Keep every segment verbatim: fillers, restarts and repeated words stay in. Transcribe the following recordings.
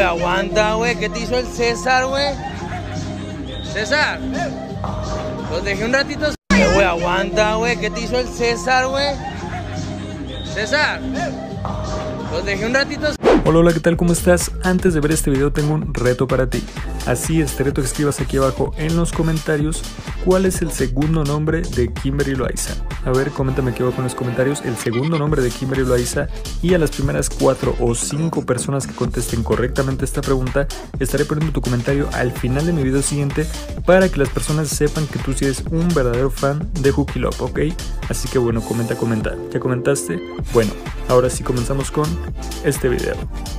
aguanta, güey. ¿Qué te hizo el César, güey? César. Los dejé un ratito. Güey, aguanta, güey. ¿Qué te hizo el César, güey? César. Los dejé un ratito. Hola, hola, ¿qué tal? ¿Cómo estás? Antes de ver este video tengo un reto para ti. Así es, te reto que escribas aquí abajo en los comentarios cuál es el segundo nombre de Kimberly Loaiza. A ver, coméntame aquí abajo en los comentarios el segundo nombre de Kimberly Loaiza, y a las primeras cuatro o cinco personas que contesten correctamente esta pregunta, estaré poniendo tu comentario al final de mi video siguiente para que las personas sepan que tú sí eres un verdadero fan de Hooky Love, ¿ok? Así que bueno, comenta, comenta. ¿Ya comentaste? Bueno, ahora sí comenzamos con este video.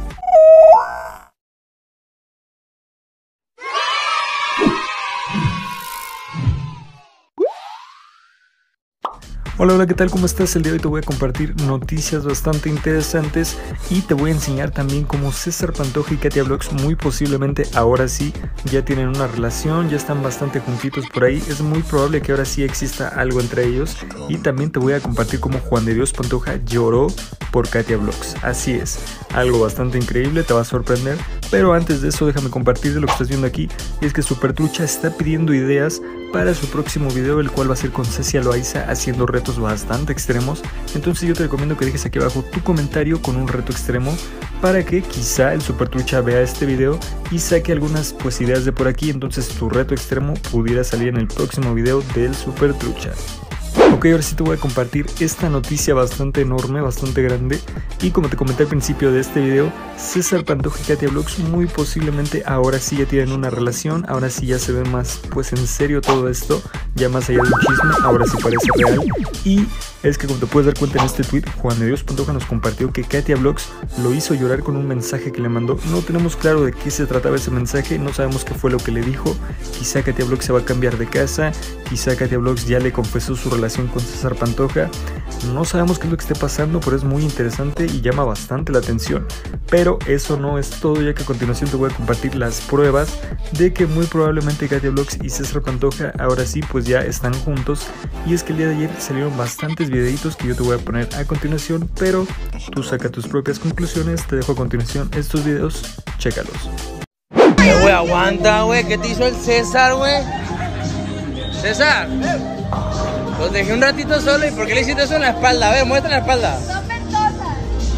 Hola, hola, ¿qué tal? ¿Cómo estás? El día de hoy te voy a compartir noticias bastante interesantes y te voy a enseñar también cómo César Pantoja y Katia Vlogs muy posiblemente ahora sí ya tienen una relación, ya están bastante juntitos por ahí. Es muy probable que ahora sí exista algo entre ellos, y también te voy a compartir cómo Juan de Dios Pantoja lloró por Katia Vlogs. Así es, algo bastante increíble, te va a sorprender. Pero antes de eso déjame compartir de lo que estás viendo aquí, y es que Super Trucha está pidiendo ideas para su próximo video, el cual va a ser con Cecia Loaiza haciendo retos bastante extremos. Entonces yo te recomiendo que dejes aquí abajo tu comentario con un reto extremo para que quizá el Super Trucha vea este video y saque algunas pues ideas de por aquí. Entonces tu reto extremo pudiera salir en el próximo video del Super Trucha. Ok, ahora sí te voy a compartir esta noticia bastante enorme, bastante grande. Y como te comenté al principio de este video, César Pantoja y Katia Vlogs muy posiblemente ahora sí ya tienen una relación. Ahora sí ya se ve más pues en serio todo esto, ya más allá de un chisme, ahora sí parece real. Y es que, como te puedes dar cuenta en este tweet, Juan de Dios Pantoja nos compartió que Katia Vlogs lo hizo llorar con un mensaje que le mandó. No tenemos claro de qué se trataba ese mensaje, no sabemos qué fue lo que le dijo. Quizá Katia Vlogs se va a cambiar de casa, quizá Katia Vlogs ya le confesó su relación con César Pantoja. No sabemos qué es lo que esté pasando, pero es muy interesante y llama bastante la atención. Pero eso no es todo, ya que a continuación te voy a compartir las pruebas de que muy probablemente Katia Vlogs y César Pantoja ahora sí pues ya están juntos. Y es que el día de ayer salieron bastantes videitos que yo te voy a poner a continuación, pero tú saca tus propias conclusiones. Te dejo a continuación estos videos, chécalos. Güey, aguanta, güey. ¿Qué te hizo el César, güey? César. Los dejé un ratito solo. ¿Y por qué le hiciste eso en la espalda? A ver, muestra la espalda. Son ventosas.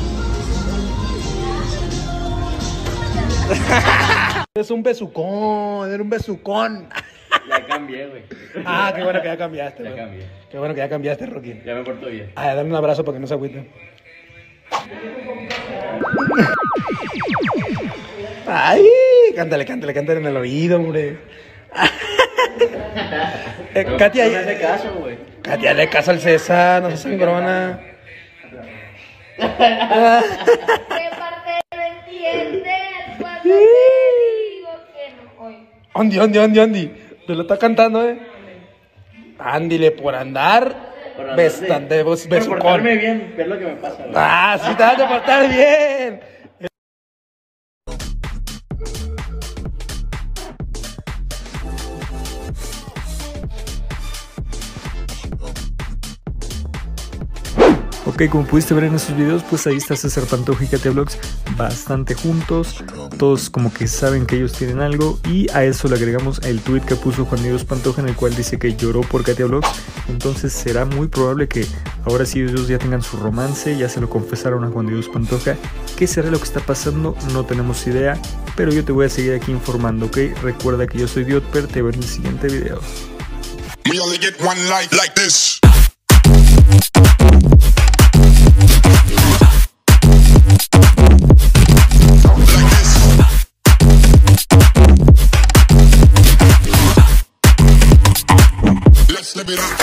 Es un besucón, era un besucón. Ya cambié, güey. Ah, qué bueno que ya cambiaste, Ya güey. cambié. Qué bueno que ya cambiaste, Rocky. Ya me porto bien. Ah, dale un abrazo para que no se agüite. Ay, cántale, cántale, cántale en el oído, hombre. eh, No, Katia, no me hace caso, güey. Katia, le caso al César, no seas sangrona. ¿Qué parte no entiendes cuando te digo que no? Hoy. Andy, Andy, Andy, Andy. Te lo está cantando, eh. Ándile por andar. Por andar, Bastante sí. bes- Por besucón. portarme bien, ver lo que me pasa, güey. Ah, sí, te vas a portar bien. Ok, como pudiste ver en esos videos, pues ahí está César Pantoja y Katia Vlogs bastante juntos. Todos como que saben que ellos tienen algo, y a eso le agregamos el tweet que puso Juan de Dios Pantoja, en el cual dice que lloró por Katia Vlogs. Entonces será muy probable que ahora sí ellos ya tengan su romance, ya se lo confesaron a Juan de Dios Pantoja. ¿Qué será lo que está pasando? No tenemos idea, pero yo te voy a seguir aquí informando, ¿ok? Recuerda que yo soy Diotper, te veo en el siguiente video. We only get one life like this. Like this. Let's live it up.